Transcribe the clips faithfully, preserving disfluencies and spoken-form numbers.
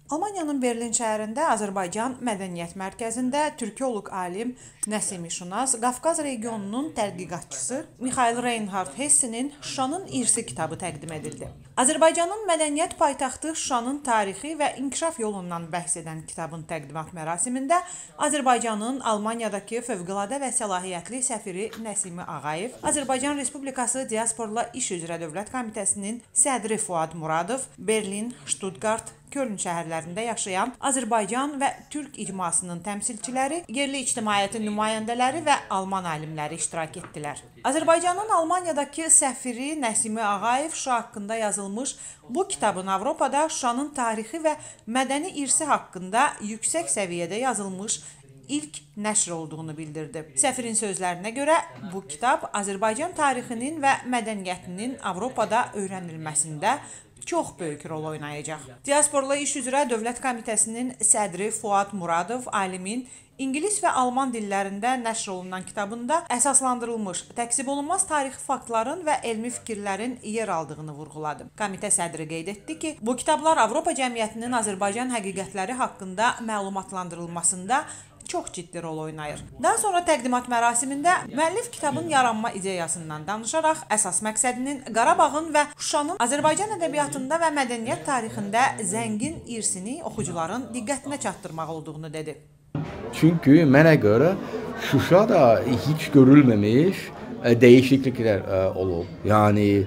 Almaniyanın Berlin şəhərində Azərbaycan Mədəniyyət Mərkəzində türkoloq alim Nəsimi Şunaz, Qafqaz regionunun tədqiqatçısı Mixail Reinhard Hessenin Şuşanın İrsi kitabı təqdim edildi. Azərbaycanın mədəniyyət paytaxtı Şuşanın tarixi və inkişaf yolundan bəhs edən kitabın təqdimat mərasimində Azərbaycanın Almaniyadakı fövqəladə və səlahiyyətli səfiri Nəsimi Ağayev, Azərbaycan Respublikası Diasporla İş üzrə Dövlət Komitəsinin sədri Fuad Muradov, Berlin, Stuttgart, Köln şəhərlərində yaşayan Azərbaycan və Türk icmasının təmsilçiləri, yerli ictimaiyyətin nümayəndələri və Alman alimləri iştirak etdilər. Azərbaycanın Almaniyadakı səfiri Nəsimi Ağayev Şuşa haqqında yazılmış bu kitabın Avropada Şuşanın tarixi və mədəni irsi haqqında yüksək səviyyədə yazılmış ilk nəşr olduğunu bildirdi. Səfirin sözlərinə görə bu kitab Azərbaycan tarixinin və mədəniyyətinin Avropada öyrənilməsində çox böyük rol oynayacaq. Diasporla İş üzrə Dövlət Komitəsinin sədri Fuad Muradov alimin İngilis və Alman dillərində nəşr olunan kitabında əsaslandırılmış təksib olunmaz tarixi faktların və elmi fikirlərin yer aldığını vurğuladı. Komitə sədri qeyd etdi ki, bu kitablar Avropa cəmiyyətinin Azərbaycan həqiqətləri haqqında məlumatlandırılmasında çox ciddi rol oynayır. Daha sonra təqdimat mərasimində müəllif kitabın yaranma ideyasından danışaraq əsas məqsədinin Qarabağın və Şuşanın Azərbaycan ədəbiyyatında və mədəniyyət tarixində zəngin irsini oxucuların diqqətinə çatdırmaq olduğunu dedi. Çünkü mənə görə Şuşada hiç görülmemiş değişiklikler olub. Yani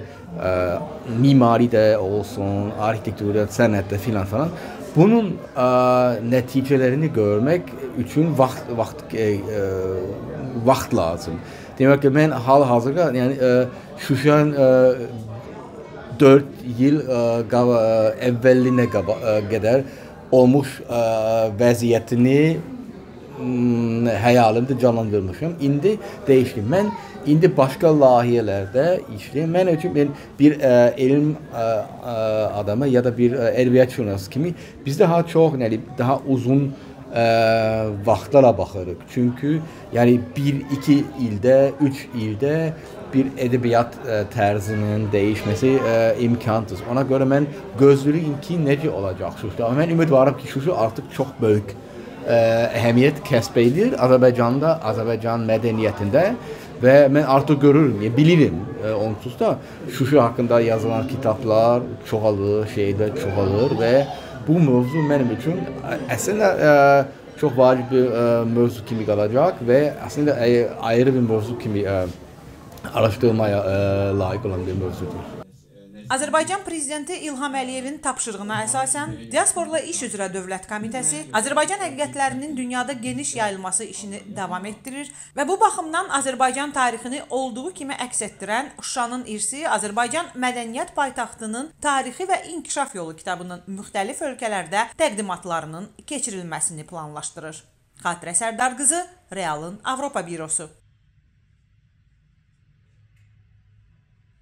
mimari de olsun, arxitekturda, sənətdə filan falan. Bunun e, nəticələrini görmək üçün vaxt vaxt e, e, vaxt lazım. Demək ki, mən hal-hazırda yəni e, Şuşanın e, dörd yıl e, əvvəlinə qədər olmuş e, vəziyyətini həyalimdə canlandırmışam. İndi dəyişdim. Mən indi başqa layihələrdə işləyirəm. Mən üçün mən bir ə, elm ə, ə, adamı ya da bir ə, ədəbiyyat jurnalisti kimi biz daha çox nəli daha uzun ə, vaxtlara baxırıq. Çünki yəni bir iki ildə, üç ildə bir ədəbiyyat ə, tərzinin dəyişməsi ə, imkansız. Ona görə mən gözləyirəm ki, necə olacaq Şuşa. Mən ümidvaram ki, Şuşa artıq çox böyük ə, əhəmiyyət kəsb edir Azərbaycanda, Azərbaycan mədəniyyətində. Ve ben artık görürüm, yani bilirim e, onsuz da Şuşa hakkında yazılan kitaplar çoğalır, şeyler çoğalır ve bu mövzu benim için aslında e, çok vacib bir e, mövzu kimi kalacak ve aslında e, ayrı bir mövzu kimi e, araştırmaya e, layık olan bir mövzudur. Azərbaycan Prezidenti İlham Əliyevin tapşırığına əsasən Diasporla İş üzrə Dövlət Komitəsi Azərbaycan həqiqətlərinin dünyada geniş yayılması işini davam etdirir və bu baxımdan Azərbaycan tarixini olduğu kimi əks etdirən Şuşanın İrsi Azərbaycan Mədəniyyət Paytaxtının Tarixi və İnkişaf Yolu kitabının müxtəlif ölkələrdə təqdimatlarının keçirilməsini planlaşdırır. Xatirə Sərdar qızı, Realın Avropa Bürosu.